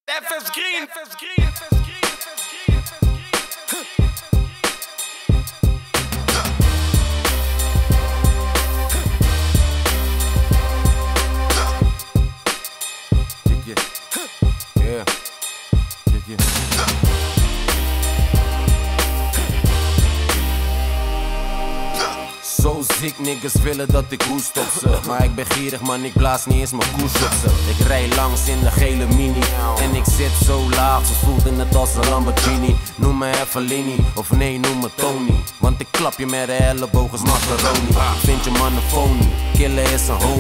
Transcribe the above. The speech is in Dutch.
FS Green, FS Green, FS Green, FS Green, FS Green. Zo ziek, niggas willen dat ik hoest op ze. Maar ik ben gierig man, ik blaas niet eens mijn koers op ze. Ik rij langs in de gele mini en ik zit zo laag, ze voelden het als een Lamborghini. Noem me Evelini, of nee, noem me Tony. Want ik klap je met de elleboog als macaroni. Ik vind je man een phony, killen is een homie.